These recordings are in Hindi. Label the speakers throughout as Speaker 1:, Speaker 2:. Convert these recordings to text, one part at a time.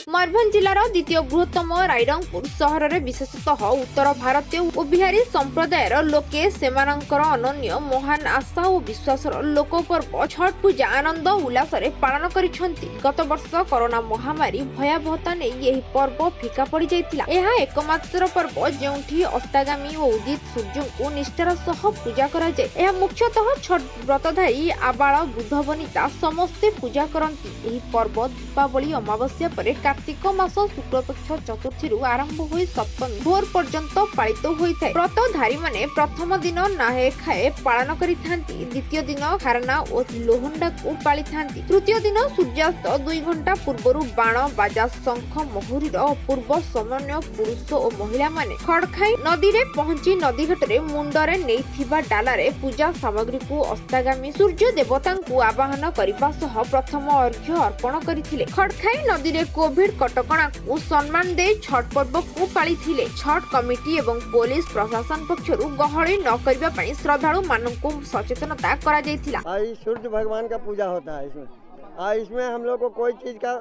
Speaker 1: मयूरभंज जिलार द्वितीय बृहत्तम रायरंगपुर सहर में विशेषतः उत्तर भारतीय और बिहारी संप्रदायर लोके सेमानंकर अनन्य महान आशा और विश्वास लोक पर्व छठ पूजा आनंद उल्लास पालन करिसेंती। गत वर्ष कोरोना महामारी भयावहता नहीं यही पर्व फिका पड़ जाइतिला। यह एकमात्र पर्व जेउठी अस्तागामी और उदित सूर्य को निष्ठार सह पूजा करा जाए। यह मुख्यतः छठ व्रतधारी आबाल वृद्ध वनिता समस्ते पूजा करती। यही पर्व दीपावली अमावस्या पर कार्तिक मास शुक्लपक्ष चतुर्थी आरंभ हो सप्तमी भोर पर्यंत पालित होता है। व्रतधारी माने प्रथम दिन नाहे खाए पालन करिथांती, द्वितीय दिन खारना और लोहंडा को पाली थांती, तृतीय दिन सूर्यास्त 2 घंटा पूर्व बाण बाजा शंख महुरीर अपूर्व समन्वय पुरुष और महिला माने खड़खाई नदी रे पहुंची नदी घाटे मुंडरे नैथिबा डालारे पूजा सामग्री को अस्तागामी सूर्य देवता को आवाहन करने सह प्रथम अर्घ्य अर्पण करथिले। खड़खाई नदी रे कोविड कटकणा को सम्मान दे छठ पर्व को पालिथिले। छठ कमिटी एवं पुलिस प्रशासन पक्षरु गहଳି न करबा पई श्रद्धालु माननको सचेतनता करा जायतिला।
Speaker 2: सूर्य भगवान का पूजा होता है इसमें हम लोग को कोई चीज का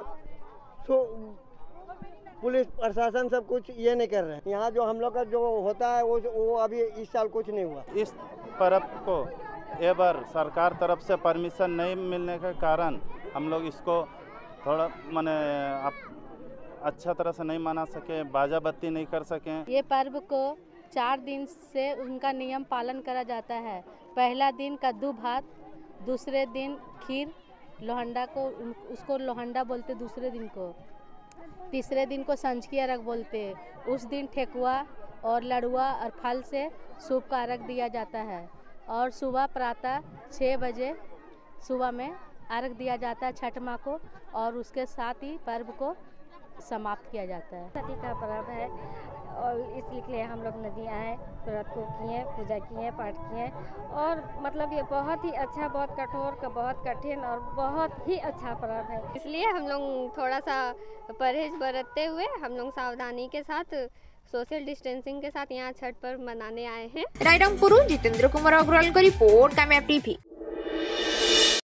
Speaker 2: पुलिस प्रशासन सब कुछ ये नहीं कर रहे हैं। यहाँ जो हम लोग का जो होता है वो अभी इस साल कुछ नहीं हुआ।
Speaker 3: इस पर्व को ये बार सरकार तरफ से परमिशन नहीं मिलने के कारण हम लोग इसको थोड़ा माने अच्छा तरह से नहीं मना सके, बाजा बत्ती नहीं कर सके।
Speaker 4: ये पर्व को 4 दिन से उनका नियम पालन करा जाता है। पहला दिन कद्दू भात, दूसरे दिन खीर, लोहंडा को उसको लोहंडा बोलते, दूसरे दिन को, तीसरे दिन को संझकी अर्घ बोलते। उस दिन ठेकुआ और लड़ुआ और फल से सूप का अर्घ दिया जाता है और सुबह प्रातः 6 बजे सुबह में अर्घ दिया जाता है छठ माँ को और उसके साथ ही पर्व को समाप्त किया जाता है।
Speaker 5: सती का पर्व है और इसलिए हम लोग नदी आए, व्रत को किए, पूजा किए, पाठ किए और मतलब ये बहुत ही अच्छा, बहुत कठोर का, बहुत कठिन और बहुत ही अच्छा पर्व है। इसलिए हम लोग थोड़ा सा परहेज बरतते हुए हम लोग सावधानी के साथ सोशल डिस्टेंसिंग के साथ यहाँ छठ पर्व मनाने आए हैं।
Speaker 1: रायरंगपुर जितेंद्र कुमार अग्रवाल की रिपोर्ट, कामयाब टीवी।